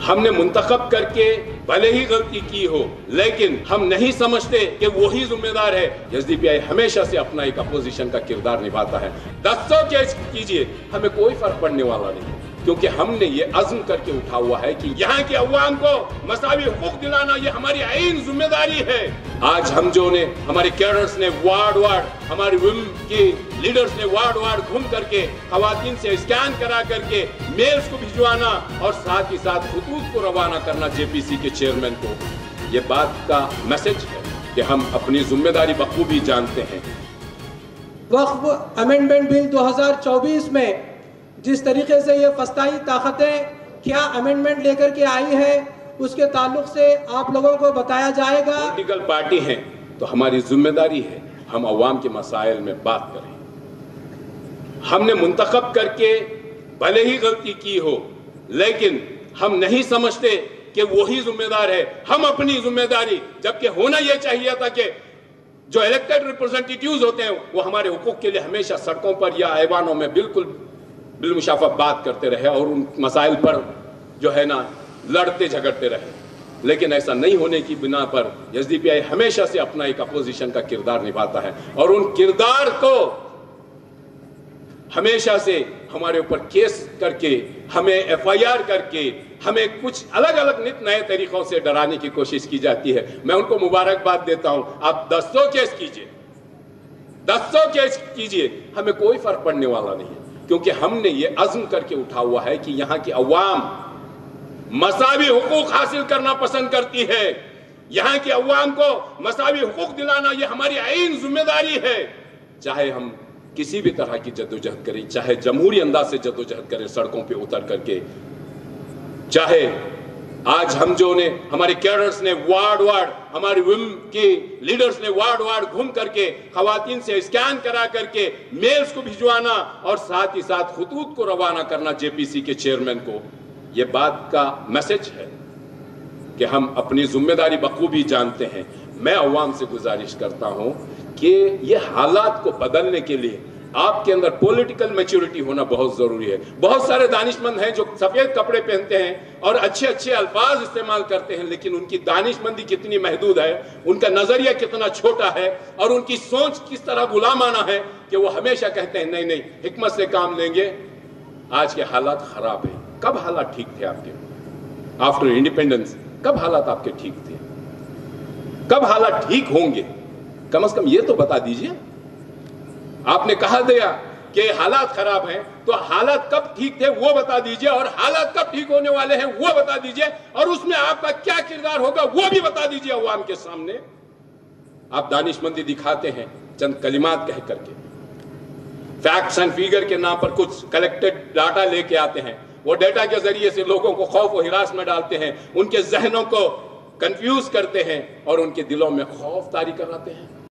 ہم نے منتخب کر کے بھلے ہی غلطی کی ہو لیکن ہم نہیں سمجھتے کہ وہی ذمہ دار ہے۔ ایس ڈی پی آئی ہمیشہ سے اپنا ایک اپوزیشن کا کردار نبھاتا ہے۔ 10 کیس کیجئے، ہمیں کوئی فرق پڑنے والا نہیں، کیونکہ ہم نے یہ عزم کر کے اٹھا ہوا ہے کہ یہاں کے عوام کو مساوی حقوق دلانا یہ ہماری عین ذمہ داری ہے۔ آج ہم جو نے ہمارے کیڈرز نے وارڈ ہماری ویمن کی لیڈرز نے وارڈ گھوم کر کے خواتین سے اسکین کرا کر کے میلز کو بھجوانا اور ساتھ ہی ساتھ خطوط کو روانہ کرنا جے پی سی کے چیئرمین کو، یہ بات کا میسج ہے کہ ہم اپنی ذمہ داری بخوبی جانتے ہیں۔ وقف امینڈمنٹ بل 2024 میں جس طریقے سے یہ فسطائی طاقتیں کیا امینڈمنٹ لے کر کے آئی ہے اس کے تعلق سے آپ لوگوں کو بتایا جائے گا۔ پولیٹیکل پارٹی ہیں تو ہماری ذمہ داری ہے ہم عوام کے مسائل میں بات کریں۔ ہم نے منتخب کر کے بھلے ہی غلطی کی ہو لیکن ہم نہیں سمجھتے کہ وہی ذمہ دار ہے۔ ہم اپنی ذمہ داری، جبکہ ہونا یہ چاہیے تھا کہ جو الیکٹڈ ریپرزنٹیٹیوز ہوتے ہیں وہ ہمارے حقوق کے لیے ہمیشہ سڑکوں پر یا ایوانوں میں بالمشافہ بات کرتے رہے اور ان مسائل پر جو ہے نا لڑتے جھگڑتے رہے، لیکن ایسا نہیں ہونے کی بنا پر ایس ڈی پی آئی ہمیشہ سے اپنا ایک اپوزیشن کا کردار نبھاتا ہے اور ان کردار کو ہمیشہ سے ہمارے اوپر کیس کر کے، ہمیں ایف آئی آر کر کے، ہمیں کچھ الگ نت نئے طریقوں سے ڈرانے کی کوشش کی جاتی ہے۔ میں ان کو مبارکباد دیتا ہوں، آپ 10 کیس کیجئے، 10 کیس کیجئے، ہمیں کوئی فرق پڑنے والا نہیں ہے، کیونکہ ہم نے یہ عزم کر کے اٹھا ہوا ہے کہ یہاں کی عوام مساوی حقوق حاصل کرنا پسند کرتی ہے۔ یہاں کے عوام کو مساوی حقوق دلانا یہ ہماری عین ذمہ داری ہے۔ چاہے ہم کسی بھی طرح کی جدوجہد کریں، چاہے جمہوری انداز سے جدوجہد کریں سڑکوں پہ اتر کر کے، چاہے آج ہم جو نے ہمارے کیڈرز نے وارڈ ہماری ویمن کی لیڈرز نے وارڈ گھوم کر کے خواتین سے اسکین کرا کر کے میلز کو بھجوانا اور ساتھ ہی ساتھ خطوط کو روانہ کرنا جے پی سی کے چیئرمین کو، یہ بات کا میسج ہے کہ ہم اپنی ذمہ داری بخوبی جانتے ہیں۔ میں عوام سے گزارش کرتا ہوں کہ یہ حالات کو بدلنے کے لیے آپ کے اندر پولیٹیکل میچورٹی ہونا بہت ضروری ہے۔ بہت سارے دانشمند ہیں جو سفید کپڑے پہنتے ہیں اور اچھے الفاظ استعمال کرتے ہیں، لیکن ان کی دانشمندی کتنی محدود ہے، ان کا نظریہ کتنا چھوٹا ہے اور ان کی سوچ کس طرح غلامانہ ہے کہ وہ ہمیشہ کہتے ہیں نہیں حکمت سے کام لیں گے۔ آج کے حالات خراب ہیں۔ کب حالات ٹھیک تھے آپ کے؟ آفٹر انڈیپینڈنس کب حالات آپ کے ٹھیک تھے؟ کب حالات ٹھیک ہوں گے؟ کم از کم یہ تو بتا دیجئے۔ آپ نے کہا دیا کہ حالات خراب ہیں، تو حالات کب ٹھیک تھے وہ بتا دیجئے، اور حالات کب ٹھیک ہونے والے ہیں وہ بتا دیجئے، اور اس میں آپ کا کیا کردار ہوگا وہ بھی بتا دیجئے عوام کے سامنے۔ آپ دانشمندی دکھاتے ہیں چند کلمات کہہ کر کے، فیکٹس اینڈ فیگر کے نام پر کچھ کلیکٹڈ ڈاٹا لے کے آتے ہیں، وہ ڈیٹا کے ذریعے سے لوگوں کو خوف و ہراس میں ڈالتے ہیں، ان کے ذہنوں کو کنفیوز کرتے ہیں اور ان کے دلوں میں خوف طاری کراتے ہیں۔